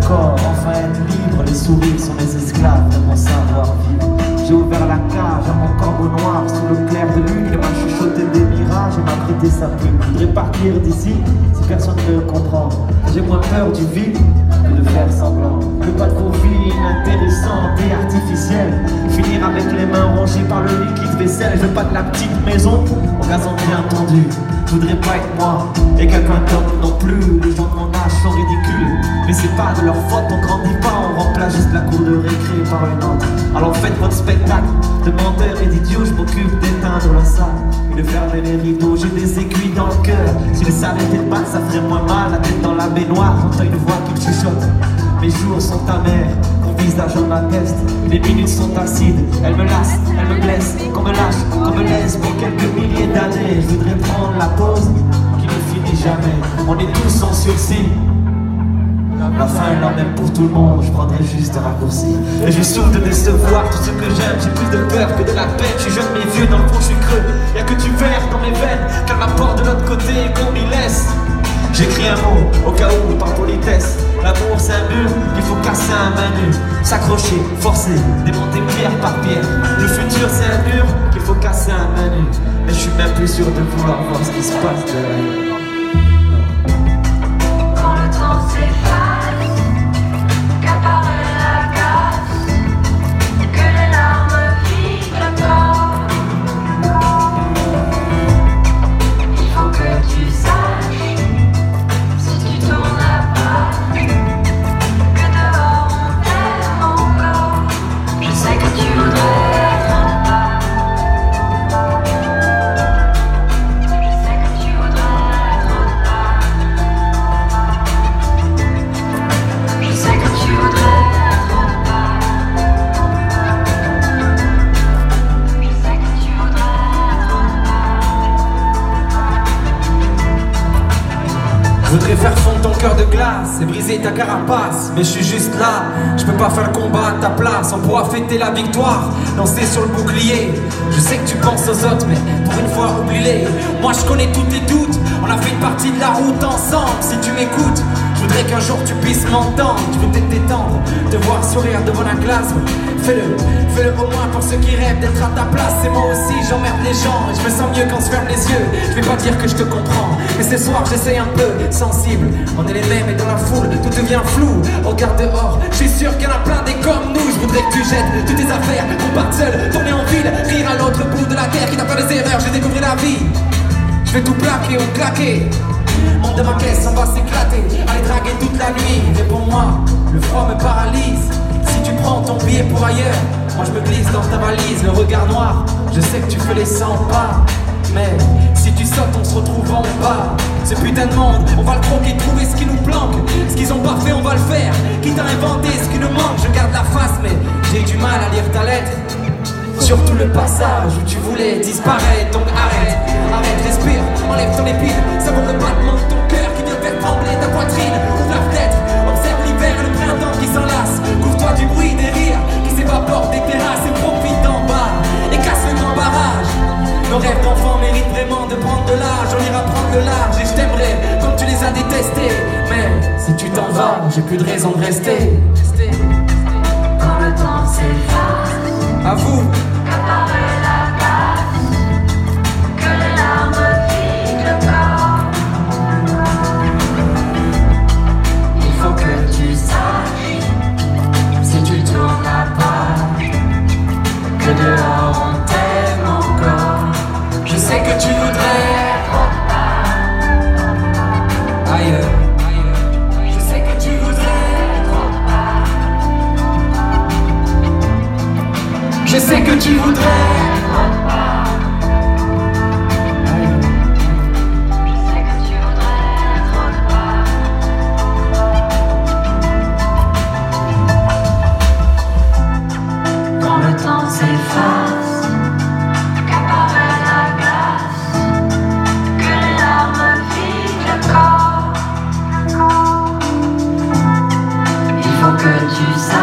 corps, enfin être libre. Les sourires sont les esclaves de mon savoir-vivre. J'ai ouvert la cage à mon corbeau noir sous le clair de lune. Il m'a chuchoté des mirages et m'a prêté sa plume. Je voudrais partir d'ici si personne ne me comprend. J'ai moins peur du vide que de faire semblant. Je veux pas de vos vies inintéressantes et artificielles. Finir avec les mains rongées par le liquide vaisselle. Je veux pas de la petite maison au gazon bien tendu. Je voudrais pas être moi et quelqu'un d'autre non plus. Les gens de mon âge sont ridicules, mais c'est pas de leur faute. On grandit pas, on remplace juste la cour de récré par une autre. Alors faites votre spectacle de menteurs et d'idiots. Je m'occupe d'éteindre la salle et de fermer les rideaux. J'ai des aiguilles dans le cœur. Si les s'arrêtait de battre, ça ferait moins mal. La tête dans la baignoire, j'entends une voix qui me chuchote. Mes jours sont amers, mon visage en atteste. Les minutes sont acides, elles me lassent, elles me blessent. Qu'on me lâche, qu'on me laisse pour quelques milliers d'années. Je voudrais prendre la pause qui ne finit jamais. On est tous en sursis. La fin est la même pour tout le monde, je prendrai juste un raccourci. Et je souffre de décevoir tout ce que j'aime. J'ai plus de peur que de la peine. Je suis jeune mais vieux, dans le fond je suis creux. Y'a que du verre dans mes veines, qu'elle m'apporte de l'autre côté et qu'on m'y laisse. J'écris un mot, au cas où, par politesse. L'amour c'est un mur qu'il faut casser à main nue. S'accrocher, forcer, démonter pierre par pierre. Le futur c'est un mur qu'il faut casser à main nue. Mais je suis même plus sûr de vouloir voir ce qui se passe derrière. Quand le temps s'efface, qu'apparaît la glace, que les larmes vident le corps. Il faut que tu saches, si tu tournes la page, que dehors on t'aime encore. Je sais que tu voudrais être en bas. Je sais que tu voudrais être en bas. Je sais que tu voudrais être en bas. Je sais que tu voudrais être en bas. Je voudrais faire fondre ton cœur de glace et briser ta carapace. Mais je suis juste là, je peux pas faire le combat à ta place. On pourra fêter la victoire, danser sur le bouclier. Je sais que tu penses aux autres, mais pour une fois oublie-les. Moi je connais tous tes doutes, on a fait une partie de la route ensemble. Si tu m'écoutes, je voudrais qu'un jour tu puisses m'entendre. Je veux peut-être t'étendre, te voir sourire devant la glace. Fais-le, fais-le au moins pour ceux qui rêvent d'être à ta place. Et moi aussi j'emmerde les gens et je me sens mieux quand on se ferme les yeux. Je vais pas dire que je te comprends, mais ce soir j'essaye un peu, sensible. On est les mêmes et dans la foule tout devient flou. Regarde dehors, je suis sûr qu'il y en a plein des comme nous. Je voudrais que tu jettes toutes tes affaires, qu'on parte seul, tourner en ville, rire à l'autre bout de la terre. Qui n'a pas des erreurs, j'ai découvert la vie. Je vais tout plaquer ou claquer. Monte de ma caisse, on va s'éclater. Aller draguer toute la nuit, réponds-moi, le froid me paralyse. Si tu prends ton billet pour ailleurs, moi je me glisse dans ta valise. Le regard noir, je sais que tu fais les 100 pas. Mais si tu sautes, on se retrouve en bas. Ce putain de monde, on va le croquer, trouver ce qui nous planque. Ce qu'ils ont pas fait, on va le faire. Quitte à inventer ce qui nous manque, je garde la face, mais j'ai du mal à lire ta lettre. Surtout le passage où tu voulais disparaître. Donc arrête, arrête, respire, enlève ton épine. Savoure le battement de ton cœur qui vient faire trembler ta poitrine. Ouvre la fenêtre, observe l'hiver et le printemps qui s'enlace. Couvre-toi du bruit des rires qui s'évaporent des terrasses. Et profite d'en bas et casse le grand barrage. Nos rêves d'enfants méritent vraiment de prendre de l'âge. On ira prendre le large et je t'aimerai comme tu les as détestés. Mais si tu t'en vas, j'ai plus de raison de rester. Quand le temps s'efface, À vous. qu'apparaît la glace, que les larmes vident le corps. Il faut que tu saches, si tu tournes la page, que dehors on t'aime encore. Je sais que tu voudrais Être en bas. ailleurs. Je sais que tu voudrais. Je sais que tu voudrais. Je sais que tu voudrais être en bas. Quand le temps s'efface, qu'apparaît la glace, que les larmes vident le corps. Il faut que tu saches.